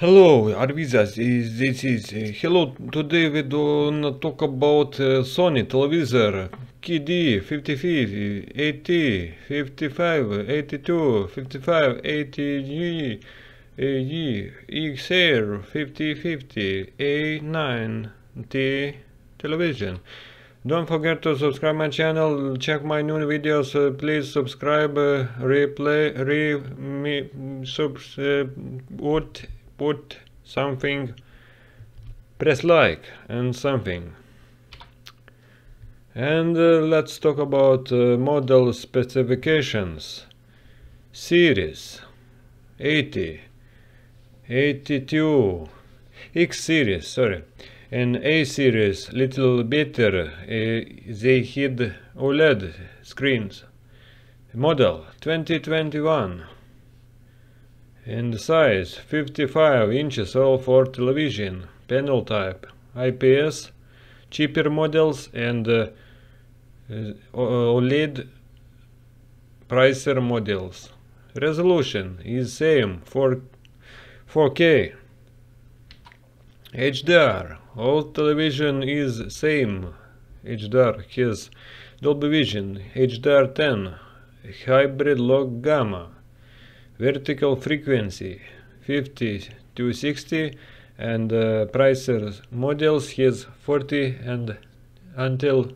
Hello, Arvizas. This is hello. Today we gonna talk about Sony television KD 55, 80, 55, 82, 55, 80G, AG, XR 5050, A9T television. Don't forget to subscribe my channel, check my new videos, please subscribe, put something, press like and something. And let's talk about model specifications. Series 80, 82, X series, sorry, and A series little better, they had OLED screens. Model 2021 and size 55 inches, all for television. Panel type IPS, cheaper models, and OLED pricier models. Resolution is same for 4K. HDR, all television is same. HDR has Dolby Vision, HDR10, hybrid log gamma, vertical frequency 50 to 60, and pricer models has 40 and until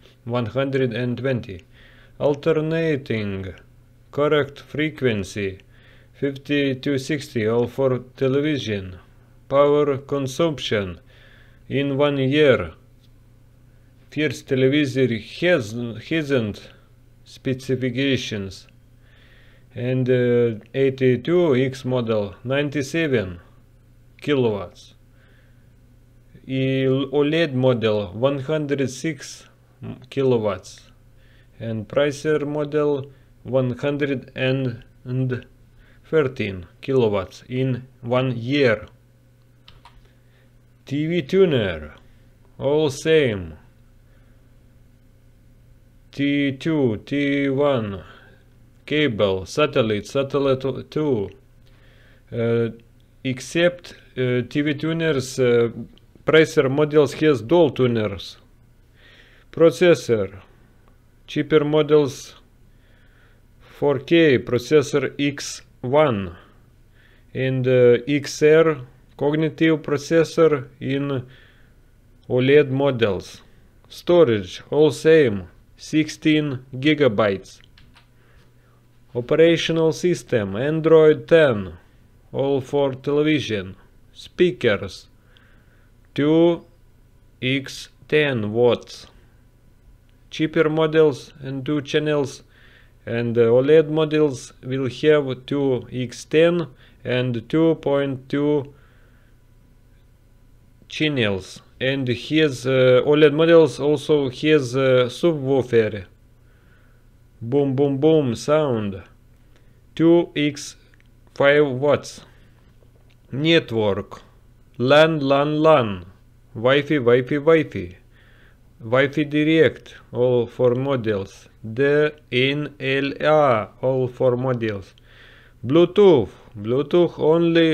120. Alternating correct frequency 50 to 60, all for television. Power consumption in 1 year. First televisor hasn't specifications. And 82X model 97 kilowatts. OLED model 106 kilowatts. And pricer model 113 kilowatts in 1 year. TV tuner, all same. T2, T1, cable, satellite 2, except TV tuners, pricer models has dual tuners. Processor, cheaper models 4K, processor X1, and XR cognitive processor in OLED models. Storage, all same, 16 gigabytes. Operational system, Android 10, all for television. Speakers, 2x10 watts. Cheaper models and 2 channels, and OLED models will have 2x10 and 2.2 channels, and his OLED models also has subwoofer, boom boom boom sound, 2x5 watts. Network, LAN LAN LAN, Wi-Fi Wi-Fi Wi-Fi, Wi-Fi Direct, all for models. DNLA, all for models. Bluetooth, Bluetooth only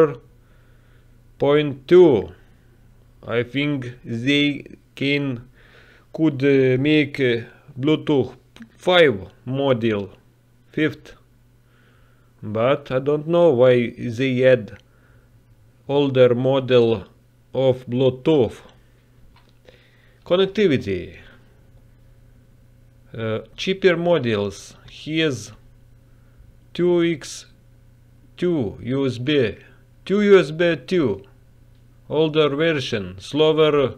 4.2. I think they could make Bluetooth 5 model, 5th, but I don't know why they add older model of Bluetooth. Connectivity, cheaper models has 2x2 USB, 2 USB 2. Older version, slower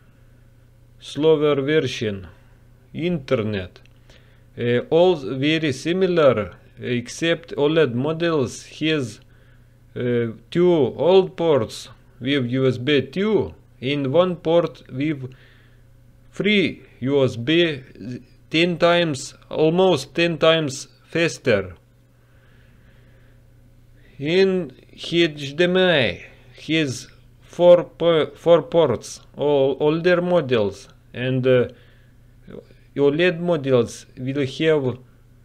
version. Internet, all very similar, except OLED models has 2 old ports with USB 2 and 1 port with 3 USB, 10 times, almost 10 times faster. In HDMI has 4 ports, all older models, and OLED models will have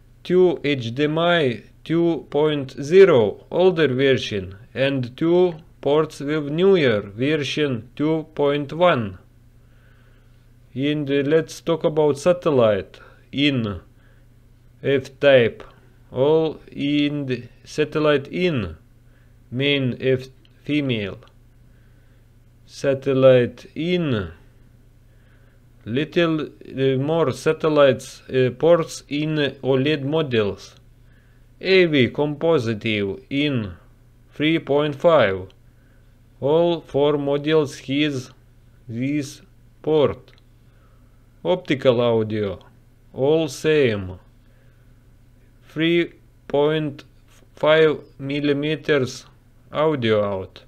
2 HDMI 2.0 older version and 2 ports with newer version 2.1. And let's talk about satellite in F-type. All in the satellite in main F female. Satellite in little more satellites ports in OLED models. AV compositive in 3.5. All 4 models has this port. Optical audio all same. 3.5 millimeters audio out.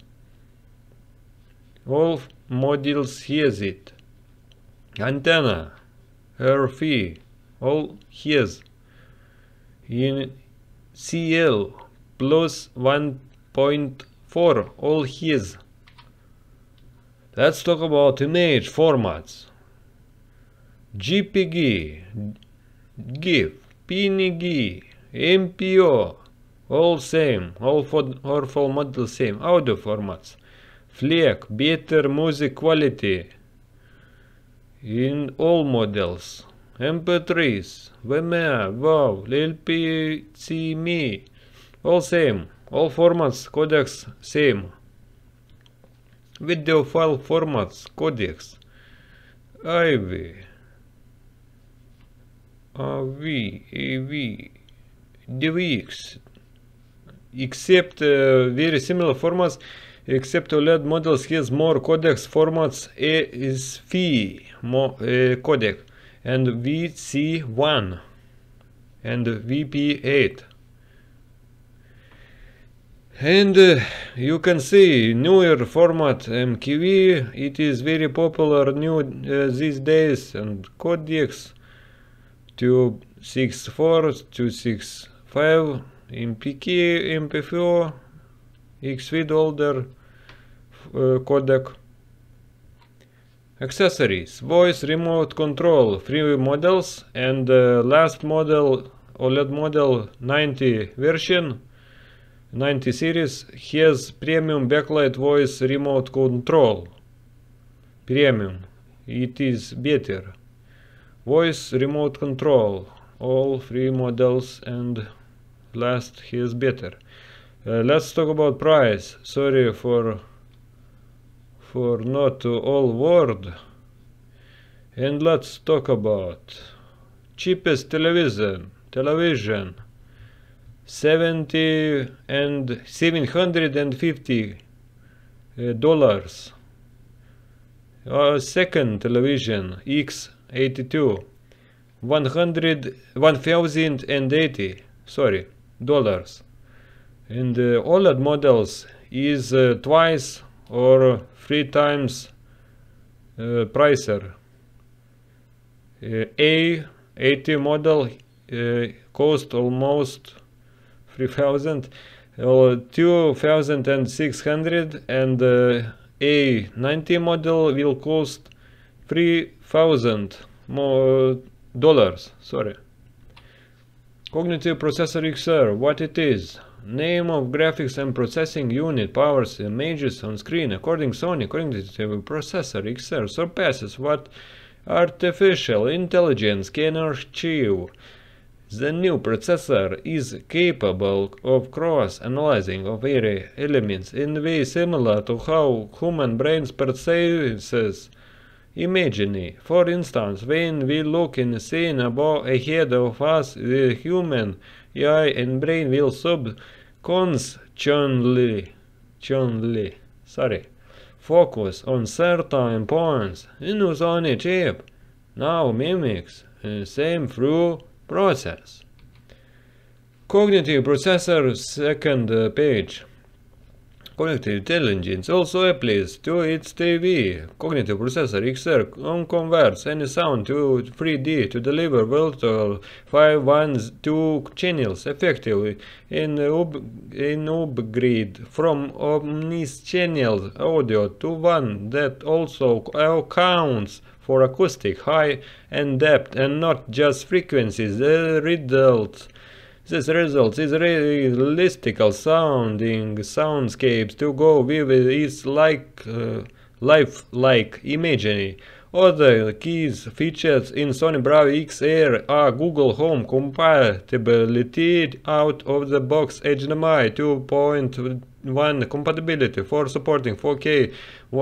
All models has it. Antenna RF all has. In CL plus 1.4 all has. Let's talk about image formats. JPG, GIF, PNG, MPO, all same, all 4 models same. Audio formats, FLAC, better music quality in all models. MP3s, VMA, WAV, LPCME, all same, all formats, codecs same. Video file formats, codecs, AV, DVX, except very similar formats, except OLED models has more codecs formats ESFI codec and VC1 and VP8. And you can see newer format MKV, it is very popular new these days, and codecs 264, 265, MPK, MP4, XVID older codec. Accessories, voice remote control, 3 models, and last model, OLED model 90 version, 90 series, has premium backlight voice remote control. Premium, it is better. Voice remote control, all 3 models, and last has better. Let's talk about price. Sorry for not all word. And let's talk about cheapest television. $750. Second television X82, $1080. Sorry, dollars. And OLED models is twice or 3 times pricer. A80 model cost almost 3,000, 2,600, and A90 model will cost $3,000 more dollars. Sorry. Cognitive processor XR, what it is? Name of graphics and processing unit powers images on screen. According Sony, cognitive processor XR surpasses what artificial intelligence can achieve. The new processor is capable of cross-analyzing of very elements in a way similar to how human brains perceives imagery. For instance, when we look in a scene above ahead of us, the human eye and brain will subconsciously focus on certain points in the Sony chip. Now mimics the same through process. Cognitive processor, second page. Cognitive intelligence also applies to its TV. Cognitive processor XR converts any sound to 3D to deliver virtual 512 channels effectively in upgrade from omnichannel audio to one that also accounts for acoustic, high and depth, and not just frequencies. The result This result is realistical sounding soundscapes to go with its lifelike imagery. Other key features in Sony Bravia X Air are Google Home compatibility, out-of-the-box HDMI 2.1 compatibility for supporting 4K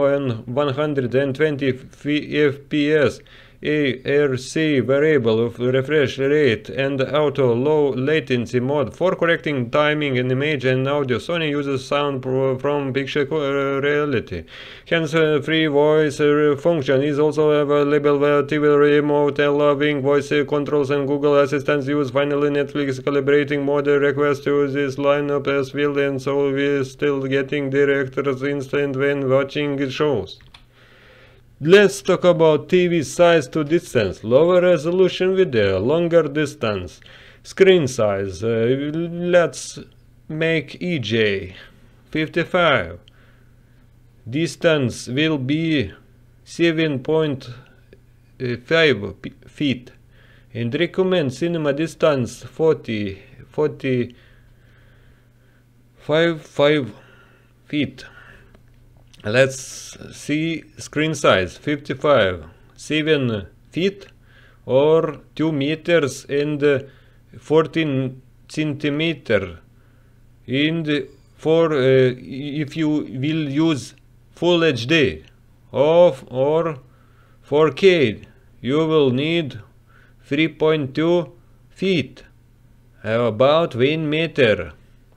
120 FPS, ARC variable refresh rate, and auto low latency mode for correcting timing in image and audio. Sony uses sound from picture reality. Hands-free voice function is also available via TV remote, allowing voice controls and Google Assistant use. Finally, Netflix calibrating mode request to this lineup as well, and so we're still getting director's instinct when watching shows. Let's talk about TV size to distance, lower resolution video, longer distance, screen size. Let's make EJ 55. Distance will be 7.5 feet and recommend cinema distance 45 feet. Let's see screen size 55, 7 feet or 2 meters and 14 centimeter. And for if you will use Full HD or 4K, you will need 3.2 feet, about 1 meter.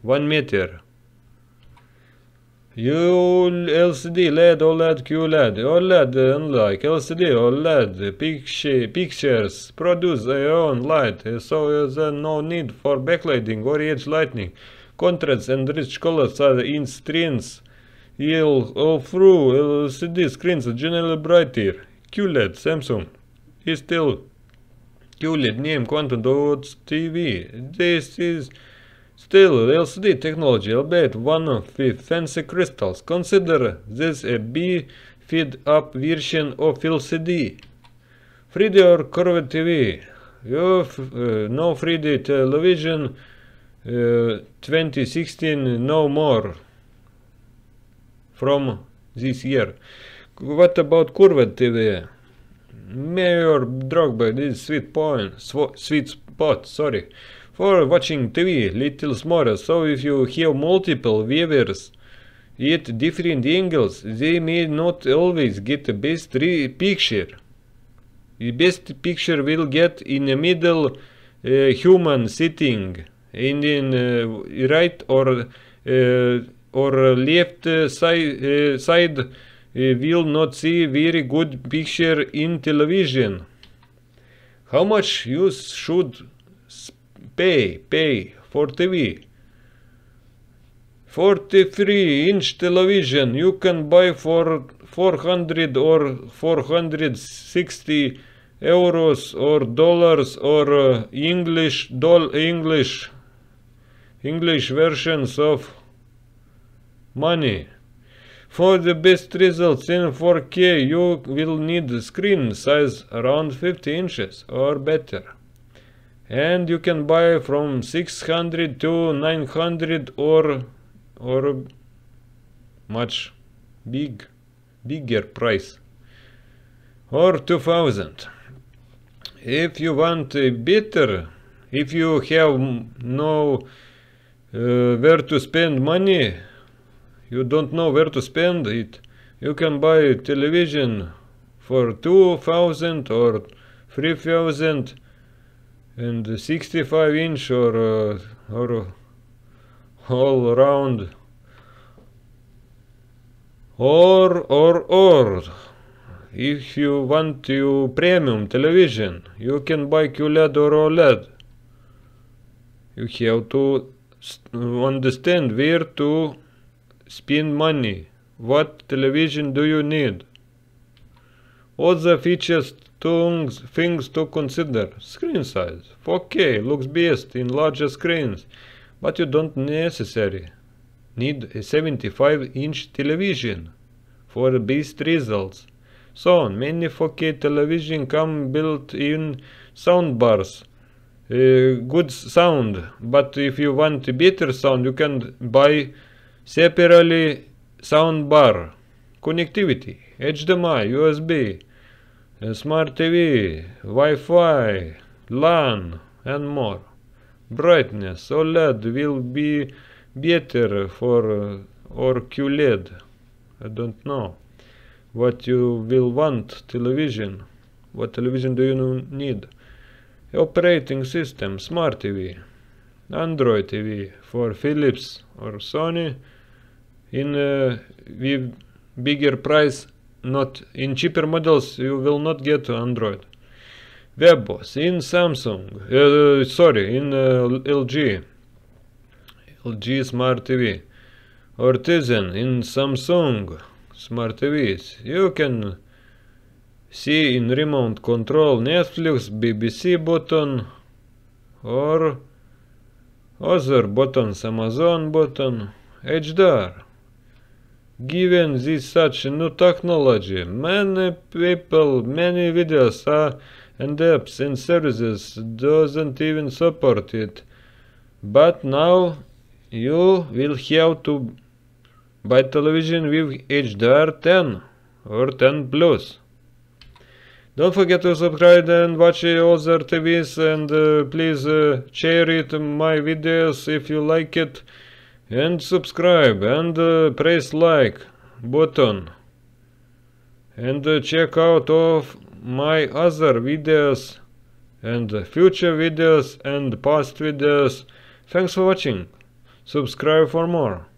LCD, LED, OLED, QLED. OLED, unlike LCD, OLED pictures produce their own light, so there's no need for backlighting or edge lighting. Contrast and rich colors are in screens. All through LCD screens are generally brighter. QLED, Samsung is still QLED name Quantum Dots TV. This is still LCD technology, albeit one of the fancy crystals. Consider this a feed-up version of LCD. 3D or curved TV. No 3D television 2016, no more from this year. What about curved TV? Mayor Drogba is sweet spot, sorry. For watching TV, little smaller, so if you have multiple viewers at different angles, they may not always get the best picture. The best picture will get in the middle, human sitting, and in right or left side will not see very good picture in television. How much you should pay for TV? 43-inch television you can buy for 400 or 460 euros or dollars or English versions of money. For the best results in 4K you will need screen size around 50 inches or better. And you can buy from 600 to 900 or much bigger price, or 2000. If you want better, if you have no where to spend money, you don't know where to spend it, you can buy television for 2000 or 3000 and 65-inch or all around, or if you want your premium television, you can buy QLED or OLED. You have to understand where to spend money. What television do you need? Other features, things to consider. Screen size. 4K looks best in larger screens, but you don't necessarily need a 75-inch television for the best results. So, many 4K television come built-in soundbars good sound, but if you want a better sound, you can buy separately sound bar, connectivity, HDMI, USB, Smart TV, Wi-Fi, LAN, and more. Brightness, OLED will be better for or QLED. I don't know what you will want. Television. What television do you need? Operating system, Smart TV, Android TV for Philips or Sony. In with bigger price, not in cheaper models, you will not get Android. WebOS in Samsung, in LG Smart TV. Artisan in Samsung Smart TVs. You can see in remote control Netflix, BBC button or other buttons, Amazon button, HDR. Given this such new technology, many people, many videos and apps and services doesn't even support it. But now you will have to buy television with HDR 10 or 10 Plus. Don't forget to subscribe and watch other TVs, and please share it my videos if you like it, and subscribe and press like button, and check out of my other videos and future videos and past videos. Thanks for watching. Subscribe for more.